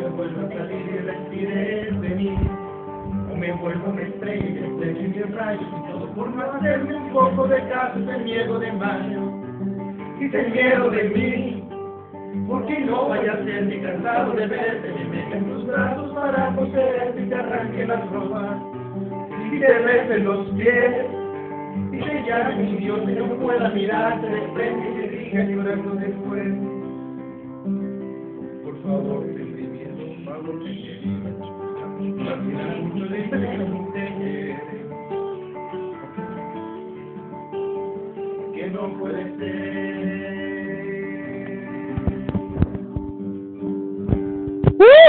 vuelvo a salir y respires de mí. O me vuelvo una estrella y estrella mis rayos y todo por no hacerme un poco de caso. Te miedo de mayo y te miedo de mí. Porque no vaya a ser ni cansado de verte, me mete en tus brazos para poseerte y te arranque las ropas y te besen los pies y te llame mi Dios y no pueda mirarte de frente y te diga llorando después: por favor, ten miedo, por favor, ten miedo. Al final mucho de esto no te quiere, que no puede ser.